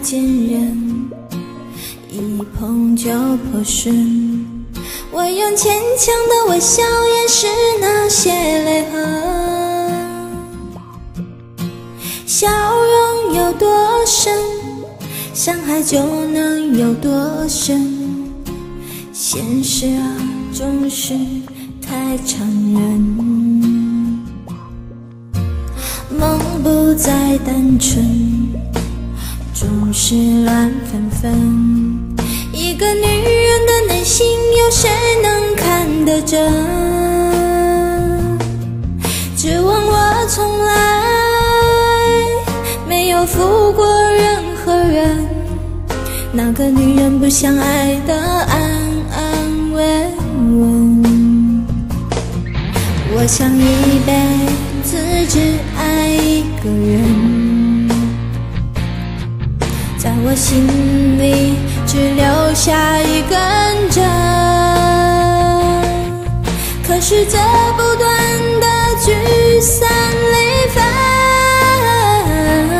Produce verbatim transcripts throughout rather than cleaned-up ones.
坚韧，一碰就破损。我用牵强的微笑掩饰那些泪痕，笑容有多深，伤害就能有多深。现实啊，总是太残忍，梦不再单纯，总是乱纷纷。一个女人的内心，有谁能看得真？只问我从来没有负过任何人，哪个女人不想爱得安安稳稳？我想一辈子只爱一个人，在我心里只留下一根针。可是这不断的聚散离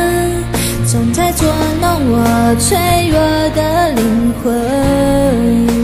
分，总在捉弄我脆弱的灵魂。